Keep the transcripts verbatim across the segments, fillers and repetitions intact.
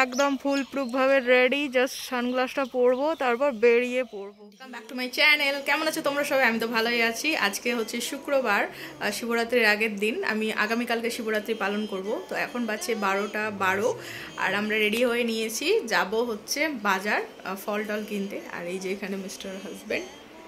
একদম foolproof ভাবে ready, just সানগ্লাসটা পরবো তারপর বেরিয়ে পড়বো। Back to my channel. কেমন আছো তোমরা সবাই? আমি তো ভালোই আছি। আজকে হচ্ছে শুক্রবার, শিবরাত্রির আগের দিন। আমি আগামীকালকে শিবরাত্রি পালন করব। তো এখন বাজছে বারোটা বারো আর আমরা রেডি হয়ে নিয়েছি, যাব হচ্ছে বাজার ফল টল কিনতে। আর এই যে এখানে মিস্টার হাজব্যান্ড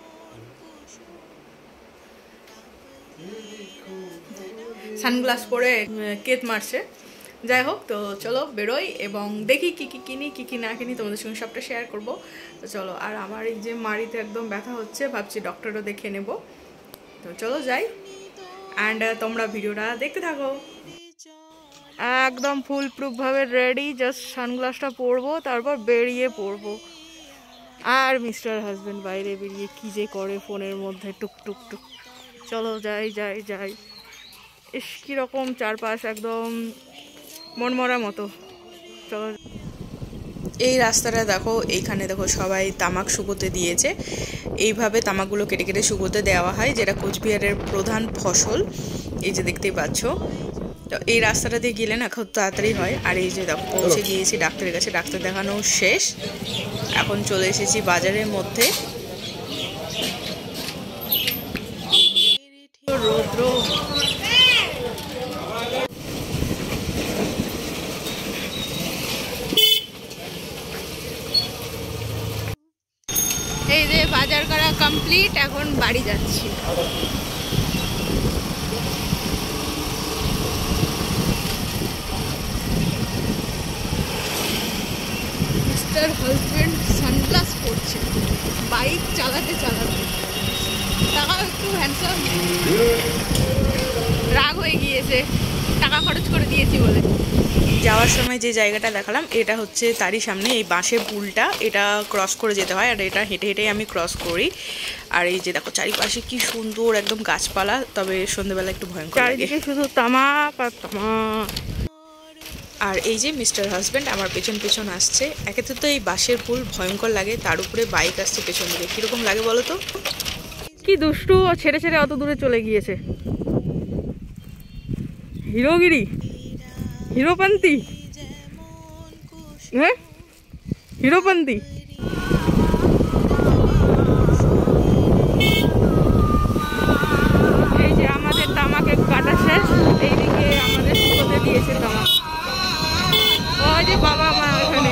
সানগ্লাস পরে কেত মারছে। যাই হোক, তো চলো বেরোই এবং দেখি কি কি কিনি কি কি না কিনি, তোমাদের সঙ্গে সবটা শেয়ার করব। তো চলো। আর আমার এই যে মাড়িতে একদম ব্যথা হচ্ছে, ভাবছি ডক্টরও দেখে নেব। তো চলো যাই, অ্যান্ড তোমরা ভিডিওটা দেখতে থাকো। একদম ফুল প্রুফ ভাবে রেডি, জাস্ট সানগ্লাসটা পরবো তারপর বেরিয়ে পড়বো। আর মিস্টার হাজব্যান্ড বাইরে বেরিয়ে কি যে করে ফোনের মধ্যে টুক টুক টুক। চলো যাই যাই যাই। ইস কীরকম চারপাশ, একদম মনমরা মতো। চলো। এই রাস্তাটা দেখো, এইখানে দেখো সবাই তামাক শুকোতে দিয়েছে। এইভাবে তামাকগুলো কেটে কেটে শুকোতে দেওয়া হয়, যেটা কোচবিহারের প্রধান ফসল। এই যে দেখতেই পাচ্ছ। তো এই রাস্তাটা দিয়ে গেলে না খুব তাড়াতাড়ি হয়। আর এই যে দেখো পৌঁছে গিয়েছি ডাক্তারের কাছে, ডাক্তার দেখানো শেষ। এখন চলে এসেছি বাজারের মধ্যে। রৌদ্র, এই যে বাজার করা কমপ্লিট, এখন বাড়ি যাচ্ছি। মিস্টার হাজব্যান্ড সানগ্লাস পরছে বাইক চালাতে চালাতে। টাকা একটু হ্যান্ডসাম, রাগ হয়ে গিয়েছে টাকা খরচ করে দিয়েছি বলে। যাওয়ার সময় যে জায়গাটা দেখালাম, এটা হচ্ছে তারই সামনে এই বাঁশের পুলটা, এটা ক্রস করে যেতে হয়। আর এটা হেঁটে হেঁটেই আমি ক্রস করি। আর এই যে দেখো চারিপাশে কি সুন্দর একদম গাছপালা, তবে সন্ধ্যেবেলা একটু ভয়ঙ্কর লাগে, শুধু তামাক আর তামাক। আর এই যে মিস্টার হাজব্যান্ড আমার পেছন পেছন আসছে। একে তো এই বাঁশের পুল ভয়ঙ্কর লাগে, তার উপরে বাইক আসছে পেছন দিকে, কিরকম লাগে বলো তো? কি দুষ্টু, ছেড়ে ছেড়ে অত দূরে চলে গিয়েছে। হিরোগিরি, হিরোপন্থী, হ্যাঁ হিরোপন্থী। এই যে আমাদের তামাকের কাটা শেষ, এইদিকে আমাদের শুকোতে দিয়েছে তামাক। ওই যে বাবা মা ওখানে।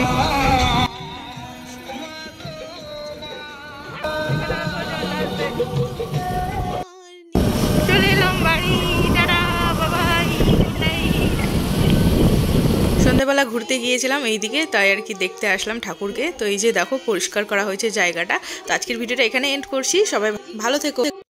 চলে এলাম বাড়ি, টাটা বাবাই। সন্ধ্যাবেলা ঘুরতে গিয়েছিলাম এইদিকে, তাই আর কি দেখতে আসলাম ঠাকুরকে। তো এই যে দেখো পরিষ্কার করা হয়েছে জায়গাটা। তো আজকের ভিডিওটা এখানে এন্ড করছি। সবাই ভালো থেকো।